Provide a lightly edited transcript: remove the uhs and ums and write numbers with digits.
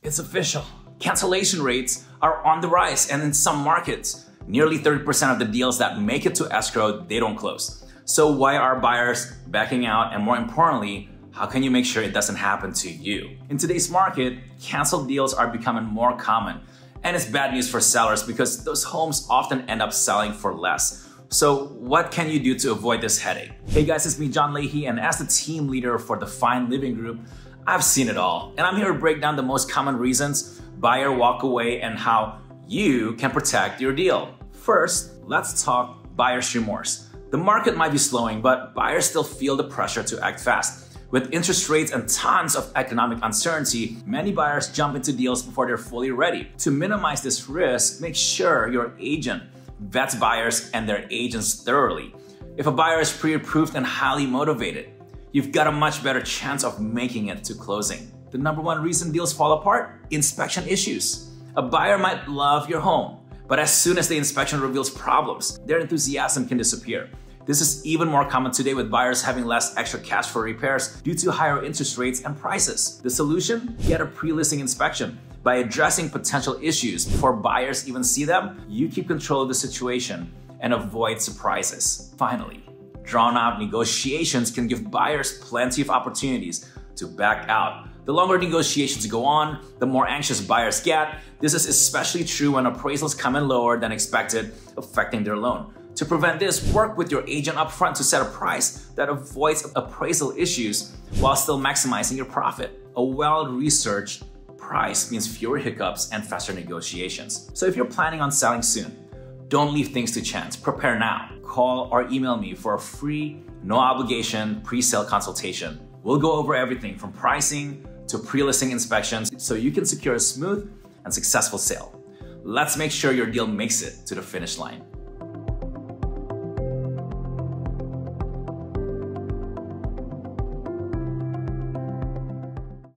It's official. Cancellation rates are on the rise, and in some markets, nearly 30% of the deals that make it to escrow, they don't close. So why are buyers backing out? And more importantly, how can you make sure it doesn't happen to you? In today's market, canceled deals are becoming more common. And it's bad news for sellers because those homes often end up selling for less. So what can you do to avoid this headache? Hey guys, it's me, Lahey, and as the team leader for the Fine Living Group, I've seen it all. And I'm here to break down the most common reasons buyers walk away and how you can protect your deal. First, let's talk buyer's remorse. The market might be slowing, but buyers still feel the pressure to act fast. With interest rates and tons of economic uncertainty, many buyers jump into deals before they're fully ready. To minimize this risk, make sure your agent vets buyers and their agents thoroughly. If a buyer is pre-approved and highly motivated, you've got a much better chance of making it to closing. The number one reason deals fall apart? Inspection issues. A buyer might love your home, but as soon as the inspection reveals problems, their enthusiasm can disappear. This is even more common today with buyers having less extra cash for repairs due to higher interest rates and prices. The solution? Get a pre-listing inspection. By addressing potential issues before buyers even see them, you keep control of the situation and avoid surprises. Finally, drawn-out negotiations can give buyers plenty of opportunities to back out. The longer negotiations go on, the more anxious buyers get. This is especially true when appraisals come in lower than expected, affecting their loan. To prevent this, work with your agent upfront to set a price that avoids appraisal issues while still maximizing your profit. A well-researched price means fewer hiccups and faster negotiations. So if you're planning on selling soon, don't leave things to chance. Prepare now. Call or email me for a free, no-obligation pre-sale consultation. We'll go over everything from pricing to pre-listing inspections so you can secure a smooth and successful sale. Let's make sure your deal makes it to the finish line.